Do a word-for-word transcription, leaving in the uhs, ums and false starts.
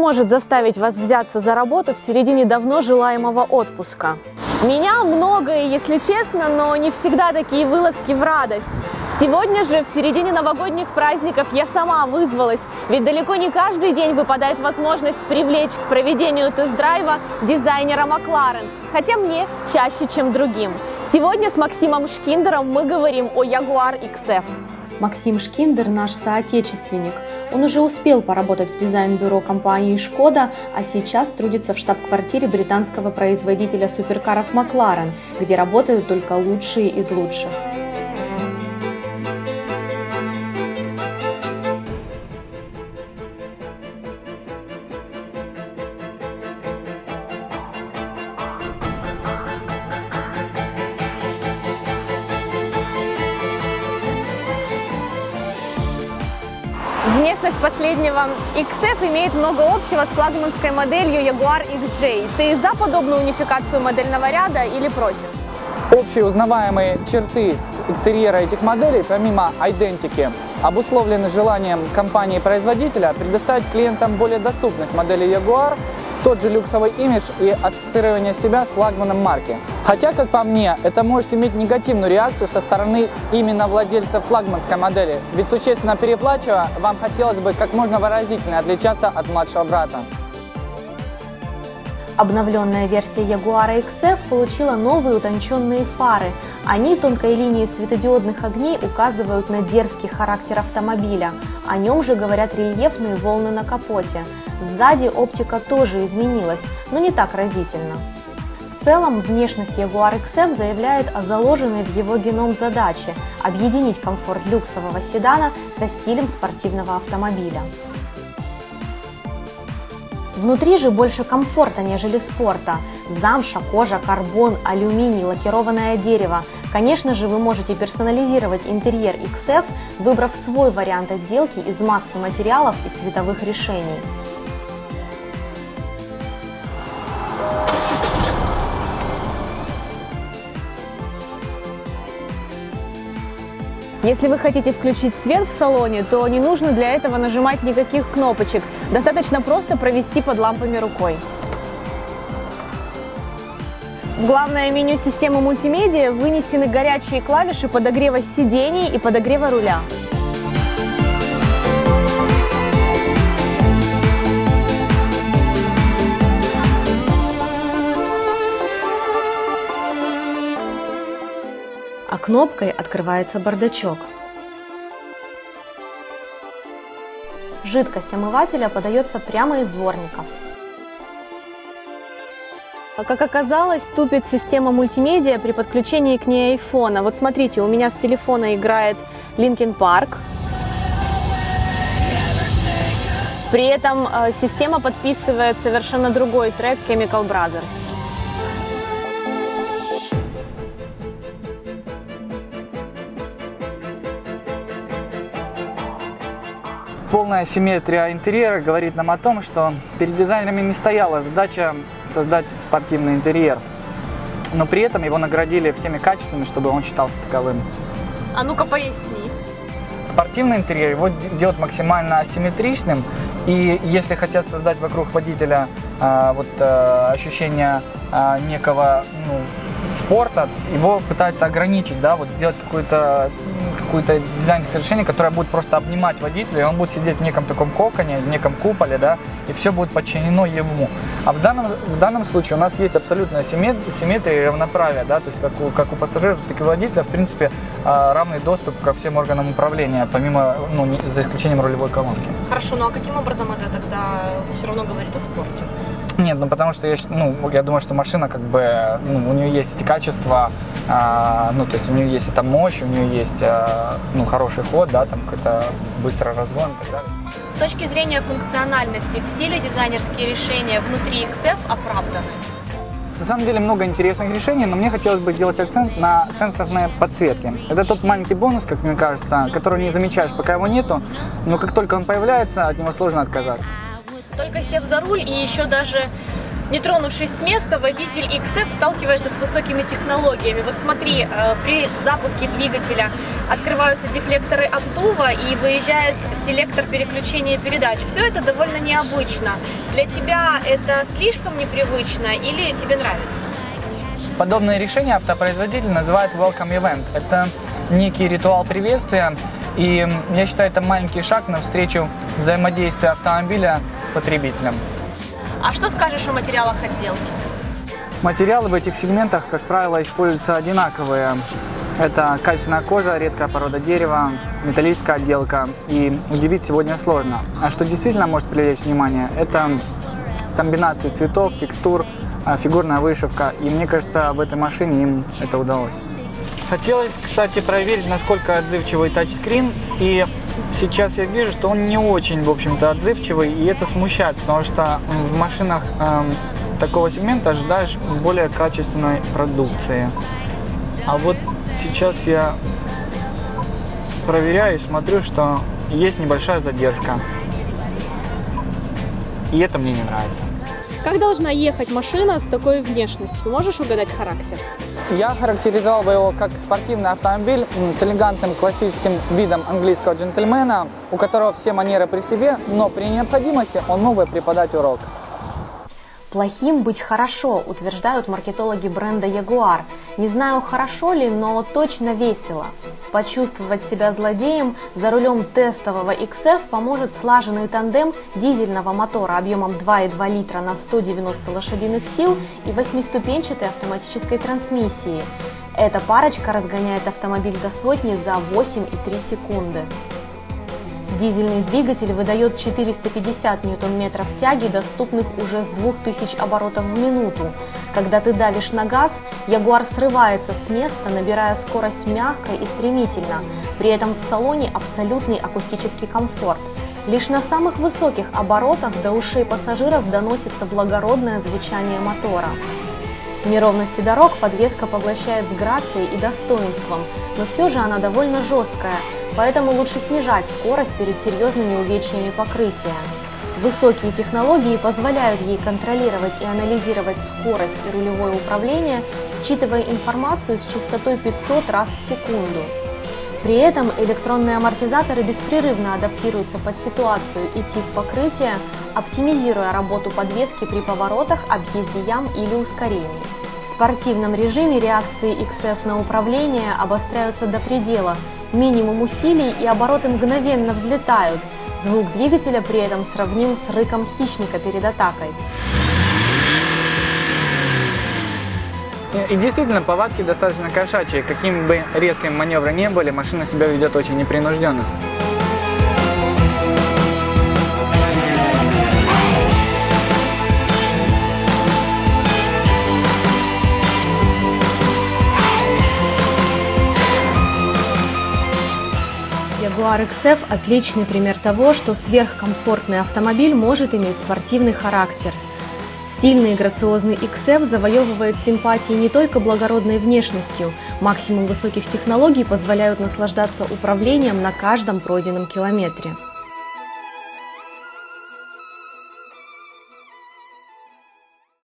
может заставить вас взяться за работу в середине давно желаемого отпуска. Меня многое, если честно, но не всегда такие вылазки в радость. Сегодня же, в середине новогодних праздников, я сама вызвалась, ведь далеко не каждый день выпадает возможность привлечь к проведению тест-драйва дизайнера Макларен, хотя мне чаще, чем другим. Сегодня с Максимом Шкиндером мы говорим о Jaguar икс эф. Максим Шкиндер – наш соотечественник. Он уже успел поработать в дизайн-бюро компании «Шкода», а сейчас трудится в штаб-квартире британского производителя суперкаров Макларен, где работают только лучшие из лучших. Внешность последнего икс эф имеет много общего с флагманской моделью Jaguar икс джей. Ты за подобную унификацию модельного ряда или против? Общие узнаваемые черты интерьера этих моделей, помимо идентики, обусловлены желанием компании-производителя предоставить клиентам более доступных моделей Jaguar, тот же люксовый имидж и ассоциирование себя с флагманом марки. Хотя, как по мне, это может иметь негативную реакцию со стороны именно владельцев флагманской модели, ведь существенно переплачивая, вам хотелось бы как можно выразительнее отличаться от младшего брата. Обновленная версия Jaguar икс эф получила новые утонченные фары. Они тонкой линией светодиодных огней указывают на дерзкий характер автомобиля. О нем же говорят рельефные волны на капоте. Сзади оптика тоже изменилась, но не так разительно. В целом, внешность Jaguar икс эф заявляет о заложенной в его геном задаче – объединить комфорт люксового седана со стилем спортивного автомобиля. Внутри же больше комфорта, нежели спорта. Замша, кожа, карбон, алюминий, лакированное дерево. Конечно же, вы можете персонализировать интерьер икс эф, выбрав свой вариант отделки из массы материалов и цветовых решений. Если вы хотите включить свет в салоне, то не нужно для этого нажимать никаких кнопочек. Достаточно просто провести под лампами рукой. В главное меню системы мультимедиа вынесены горячие клавиши подогрева сидений и подогрева руля. А кнопкой открывается бардачок. Жидкость омывателя подается прямо из дворников. Как оказалось, тупит система мультимедиа при подключении к ней айфона. Вот смотрите, у меня с телефона играет Linkin Park. При этом э, система подписывает совершенно другой трек Chemical Brothers. Полная симметрия интерьера говорит нам о том, что перед дизайнерами не стояла задача создать спортивный интерьер, но при этом его наградили всеми качествами, чтобы он считался таковым. А ну-ка поясни. Спортивный интерьер его делают максимально асимметричным, и если хотят создать вокруг водителя э, вот, э, ощущение э, некого ну, спорта, его пытаются ограничить, да, вот сделать какую-то какое-то дизайнерское решение, которое будет просто обнимать водителя, и он будет сидеть в неком таком коконе, в неком куполе, да, и все будет подчинено ему. А в данном, в данном случае у нас есть абсолютная симметрия и равноправие, да, то есть как у, как у пассажиров, так и у водителя, в принципе, равный доступ ко всем органам управления, помимо, ну, не, за исключением рулевой колонки. Хорошо, ну а каким образом это тогда все равно говорит о спорте? Нет, ну потому что я, ну, я думаю, что машина как бы, ну, у нее есть эти качества, а, ну, то есть у нее есть эта мощь, у нее есть, а, ну, хороший ход, да, там какой-то быстрый разгон и так далее. С точки зрения функциональности, все ли дизайнерские решения внутри икс эф оправданы? На самом деле много интересных решений, но мне хотелось бы сделать акцент на сенсорные подсветки. Это тот маленький бонус, как мне кажется, который не замечаешь, пока его нету, но как только он появляется, от него сложно отказаться. Только сев за руль и еще даже Не тронувшись с места, водитель икс эф сталкивается с высокими технологиями. Вот смотри, э, при запуске двигателя открываются дефлекторы обдува и выезжает селектор переключения передач. Все это довольно необычно. Для тебя это слишком непривычно или тебе нравится? Подобные решения автопроизводитель называют welcome event. Это некий ритуал приветствия, и я считаю, это маленький шаг навстречу взаимодействию автомобиля с потребителем. А что скажешь о материалах отделки? Материалы в этих сегментах, как правило, используются одинаковые. Это качественная кожа, редкая порода дерева, металлическая отделка. И удивить сегодня сложно. А что действительно может привлечь внимание, это комбинации цветов, текстур, фигурная вышивка. И мне кажется, в этой машине им это удалось. Хотелось, кстати, проверить, насколько отзывчивый тачскрин. И сейчас я вижу, что он не очень, в общем-то, отзывчивый. И это смущает, потому что в машинах э, такого сегмента ожидаешь более качественной продукции. А вот сейчас я проверяю и смотрю, что есть небольшая задержка. И это мне не нравится. Как должна ехать машина с такой внешностью? Можешь угадать характер? Я характеризовал бы его как спортивный автомобиль с элегантным классическим видом английского джентльмена, у которого все манеры при себе, но при необходимости он мог бы преподать урок. Плохим быть хорошо, утверждают маркетологи бренда Jaguar. Не знаю, хорошо ли, но точно весело. Почувствовать себя злодеем за рулем тестового икс эф поможет слаженный тандем дизельного мотора объемом два и два литра на сто девяносто лошадиных сил и восьмиступенчатой автоматической трансмиссии. Эта парочка разгоняет автомобиль до сотни за восемь и три секунды. Дизельный двигатель выдает четыреста пятьдесят ньютон-метров тяги, доступных уже с двух тысяч оборотов в минуту. Когда ты давишь на газ, Jaguar срывается с места, набирая скорость мягко и стремительно. При этом в салоне абсолютный акустический комфорт. Лишь на самых высоких оборотах до ушей пассажиров доносится благородное звучание мотора. Неровности дорог подвеска поглощает с грацией и достоинством, но все же она довольно жесткая, поэтому лучше снижать скорость перед серьезными увечьями покрытия. Высокие технологии позволяют ей контролировать и анализировать скорость и рулевое управление, считывая информацию с частотой пятьсот раз в секунду. При этом электронные амортизаторы беспрерывно адаптируются под ситуацию и тип покрытия, оптимизируя работу подвески при поворотах, объезде ям или ускорении. В спортивном режиме реакции икс эф на управление обостряются до предела, минимум усилий и обороты мгновенно взлетают. Звук двигателя при этом сравним с рыком хищника перед атакой. И действительно, повадки достаточно кошачьи. Каким бы резким маневры ни были, машина себя ведет очень непринужденно. Jaguar икс эф – отличный пример того, что сверхкомфортный автомобиль может иметь спортивный характер. Стильный и грациозный икс эф завоевывает симпатии не только благородной внешностью, максимум высоких технологий позволяют наслаждаться управлением на каждом пройденном километре.